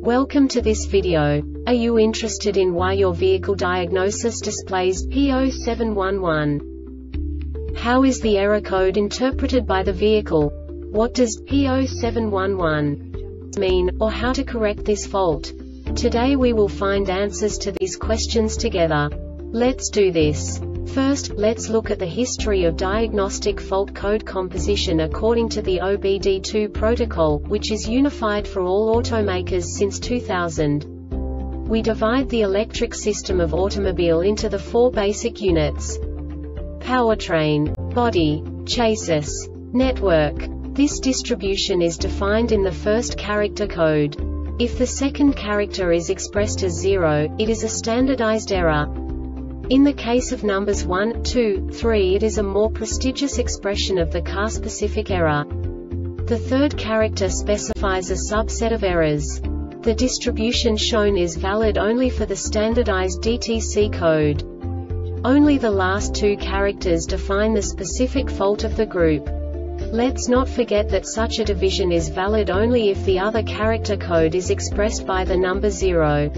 Welcome to this video. Are you interested in why your vehicle diagnosis displays P0711? How is the error code interpreted by the vehicle? What does P0711 mean, or how to correct this fault? Today we will find answers to these questions together. Let's do this. First, let's look at the history of diagnostic fault code composition according to the OBD2 protocol, which is unified for all automakers since 2000. We divide the electric system of automobile into the four basic units: powertrain, body, chassis, network. This distribution is defined in the first character code. If the second character is expressed as 0, it is a standardized error. In the case of numbers 1, 2, 3, it is a more prestigious expression of the car-specific error. The third character specifies a subset of errors. The distribution shown is valid only for the standardized DTC code. Only the last two characters define the specific fault of the group. Let's not forget that such a division is valid only if the other character code is expressed by the number 0.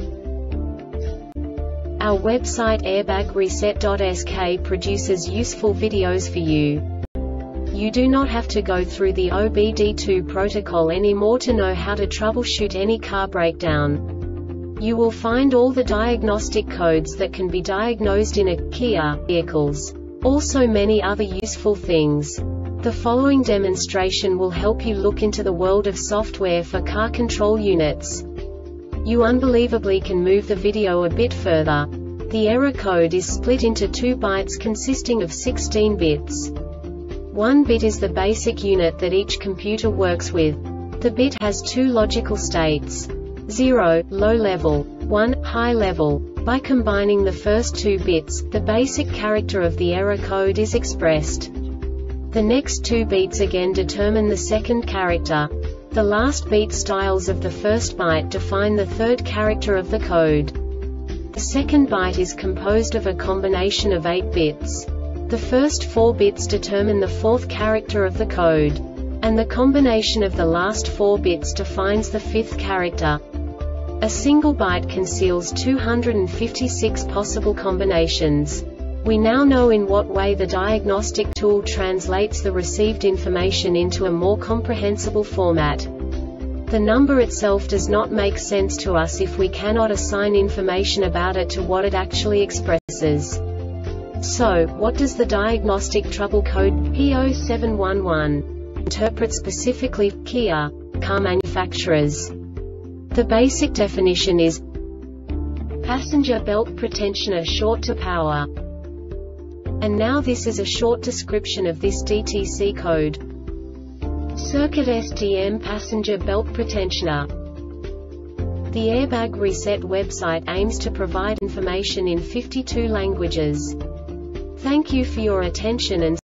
Our website airbagreset.sk produces useful videos for you. You do not have to go through the OBD2 protocol anymore to know how to troubleshoot any car breakdown. You will find all the diagnostic codes that can be diagnosed in a Kia vehicles. Also many other useful things. The following demonstration will help you look into the world of software for car control units. You unbelievably can move the video a bit further. The error code is split into 2 bytes consisting of 16 bits. 1 bit is the basic unit that each computer works with. The bit has 2 logical states: 0, low level, 1, high level. By combining the first 2 bits, the basic character of the error code is expressed. The next 2 beats again determine the second character. The last beat styles of the first byte define the third character of the code. The second byte is composed of a combination of 8 bits. The first 4 bits determine the fourth character of the code. And the combination of the last 4 bits defines the fifth character. A single byte conceals 256 possible combinations. We now know in what way the diagnostic tool translates the received information into a more comprehensible format. The number itself does not make sense to us if we cannot assign information about it to what it actually expresses. So, what does the diagnostic trouble code P0711 interpret specifically for Kia car manufacturers? The basic definition is passenger belt pretensioner short to power. And now this is a short description of this DTC code. Circuit STM passenger belt pretensioner. The Airbag Reset website aims to provide information in 52 languages. Thank you for your attention and